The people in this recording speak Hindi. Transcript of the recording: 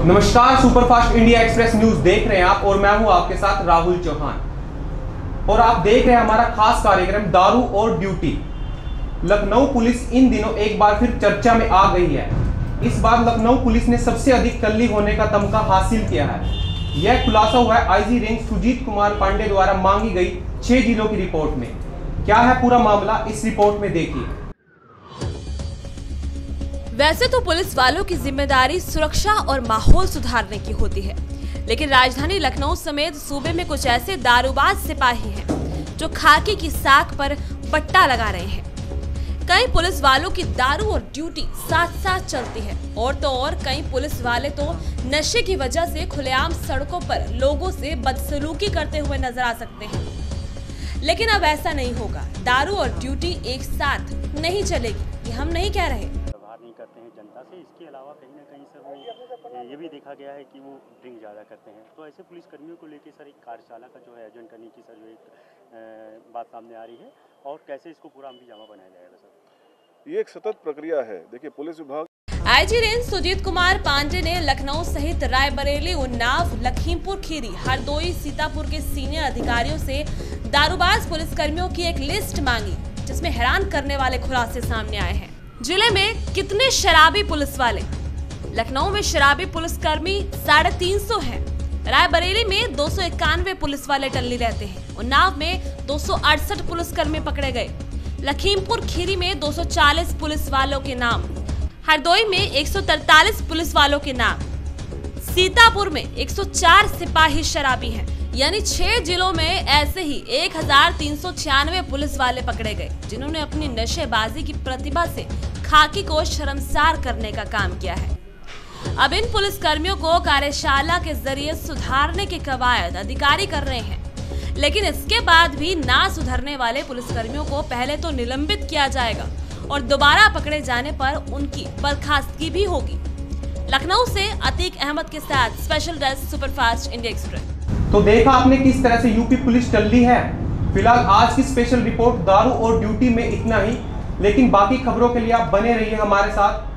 नमस्कार, सुपरफास्ट इंडिया एक्सप्रेस न्यूज देख रहे हैं आप और मैं हूं आपके साथ राहुल चौहान और आप देख रहे हैं हमारा खास कार्यक्रम दारू और ड्यूटी। लखनऊ पुलिस इन दिनों एक बार फिर चर्चा में आ गई है। इस बार लखनऊ पुलिस ने सबसे अधिक टल्ली होने का तमगा हासिल किया है। यह खुलासा हुआ है आईजी रेंज सुजीत कुमार पांडे द्वारा मांगी गई 6 जिलों की रिपोर्ट में। क्या है पूरा मामला, इस रिपोर्ट में देखिए। वैसे तो पुलिस वालों की जिम्मेदारी सुरक्षा और माहौल सुधारने की होती है, लेकिन राजधानी लखनऊ समेत सूबे में कुछ ऐसे दारूबाज सिपाही हैं जो खाकी की साख पर पट्टा लगा रहे हैं। कई पुलिस वालों की दारू और ड्यूटी साथ साथ चलती है और तो और कई पुलिस वाले तो नशे की वजह से खुलेआम सड़कों पर लोगों से बदसलूकी करते हुए नजर आ सकते हैं। लेकिन अब ऐसा नहीं होगा। दारू और ड्यूटी एक साथ नहीं चलेगी, ये हम नहीं कह रहे। नहीं करते हैं जनता से। इसके अलावा कहीं ना कहीं सर वो ये भी देखा गया है कि वो ड्रिंक ज़्यादा करते हैं। तो ऐसे पुलिस कर्मियों को लेकर सर एक कार्यशाला का जो है आयोजन करने की सर जो एक बात सामने आ रही है और कैसे इसको पूरा अमलीजामा बनाया जाएगा सर? ये एक सतत प्रक्रिया है। देखिए, पुलिस विभाग आईजी रेंज सुजीत कुमार पांडे ने लखनऊ सहित रायबरेली, उन्नाव, लखीमपुर खीरी, हरदोई, सीतापुर के सीनियर अधिकारियों से दारूबाज पुलिस कर्मियों की एक लिस्ट मांगी, जिसमें हैरान करने वाले खुलासे सामने आए हैं। जिले में कितने शराबी पुलिस वाले? लखनऊ में शराबी पुलिसकर्मी 350 हैं। रायबरेली में 291 पुलिस वाले टल्ली रहते हैं। उन्नाव में 268 पुलिसकर्मी पकड़े गए। लखीमपुर खीरी में 240 पुलिस वालों के नाम, हरदोई में 143 पुलिस वालों के नाम, सीतापुर में 104 सिपाही शराबी हैं। यानी 6 जिलों में ऐसे ही 1396 पुलिस वाले पकड़े गए, जिन्होंने अपनी नशेबाजी की प्रतिभा से खाकी को शर्मसार करने का काम किया है। अब इन पुलिस कर्मियों को कार्यशाला के जरिए सुधारने की कवायद अधिकारी कर रहे हैं, लेकिन इसके बाद भी ना सुधरने वाले पुलिसकर्मियों को पहले तो निलंबित किया जाएगा और दोबारा पकड़े जाने पर उनकी बर्खास्तगी भी होगी। लखनऊ से अतीक अहमद के साथ special desk superfast India express. तो देखा आपने किस तरह से यूपी पुलिस टल्ली है। फिलहाल आज की स्पेशल रिपोर्ट दारू और ड्यूटी में इतना ही, लेकिन बाकी खबरों के लिए आप बने रहिए हमारे साथ।